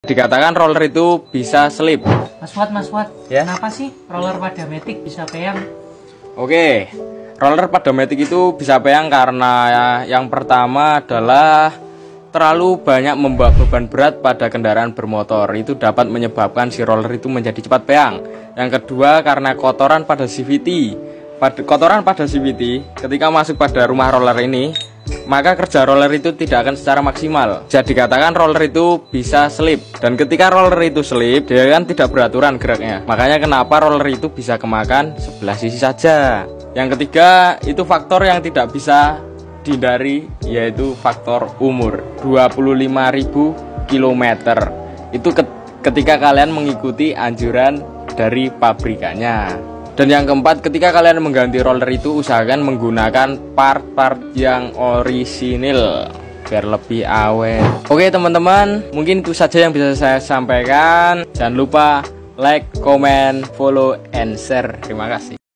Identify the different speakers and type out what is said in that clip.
Speaker 1: Dikatakan roller itu bisa slip.
Speaker 2: Mas Fuad,
Speaker 1: Ya?
Speaker 2: kenapa sih roller pada matic bisa peyang?
Speaker 1: Oke, roller pada matic itu bisa peyang karena yang pertama adalah terlalu banyak membawa beban berat pada kendaraan bermotor. Itu dapat menyebabkan si roller itu menjadi cepat peyang. Yang kedua karena kotoran pada CVT. Kotoran pada CVT ketika masuk pada rumah roller ini, maka kerja roller itu tidak akan secara maksimal. Jadi dikatakan roller itu bisa slip. Dan ketika roller itu slip, dia kan tidak beraturan geraknya. Makanya kenapa roller itu bisa kemakan sebelah sisi saja. Yang ketiga, itu faktor yang tidak bisa dihindari, yaitu faktor umur. 25.000 km. Itu ketika kalian mengikuti anjuran dari pabrikannya. Dan yang keempat, ketika kalian mengganti roller itu usahakan menggunakan part-part yang orisinil biar lebih awet. Oke teman-teman, mungkin itu saja yang bisa saya sampaikan. Jangan lupa like, comment, follow, and share. Terima kasih.